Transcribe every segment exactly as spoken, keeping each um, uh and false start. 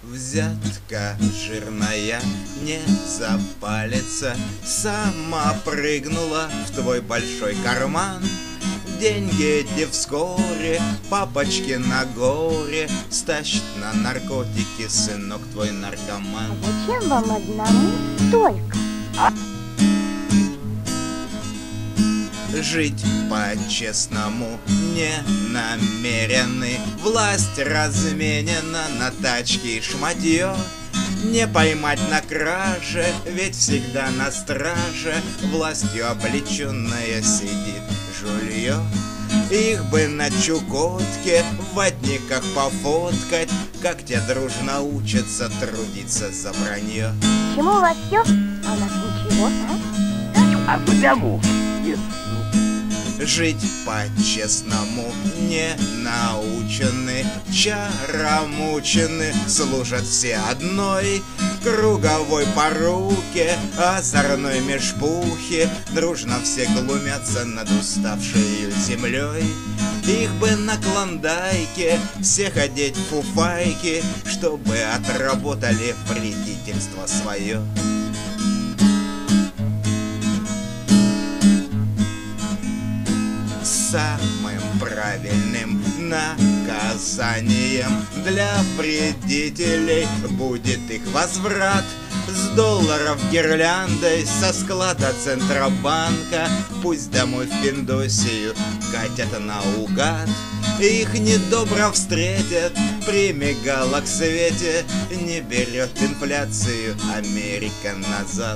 Взятка жирная не запалится, сама прыгнула в твой большой карман. Деньги де вскоре, папочки на горе, стащит на наркотики сынок твой наркоман. А зачем вам одному столько? Жить по-честному не намерены, власть разменена на тачки и шматье. Не поймать на краже, ведь всегда на страже властью облеченная сидит жулье. Их бы на Чукотке в ватниках пофоткать, как те дружно учатся трудиться за вранье. Чему у вас все, а у нас ничего, а? А потому нет. Жить по-честному не научены, чаром мучены, служат все одной круговой поруке, озорной межпухе. Дружно все глумятся над уставшей землей. Их бы на клондайке всех одеть в фуфайки, чтобы отработали вредительство свое. Самым правильным наказанием для вредителей будет их возврат с долларов гирляндой со склада Центробанка. Пусть домой в Пиндосию катят наугад. Их недобро встретят при мегалоксвете. Не берет инфляцию Америка назад.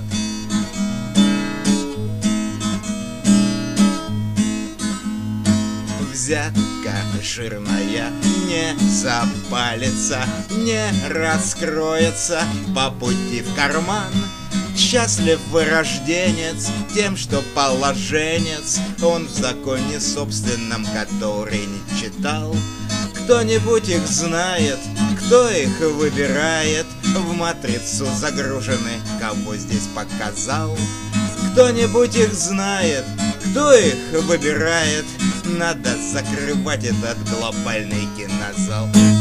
Взятка жирная не запалится, не раскроется по пути в карман. Счастлив вырожденец тем, что положенец, он в законе собственном, который не читал. Кто-нибудь их знает, кто их выбирает, в матрицу загружены, кого здесь показал. Кто-нибудь их знает, кто их выбирает, надо закрывать этот глобальный кинозал.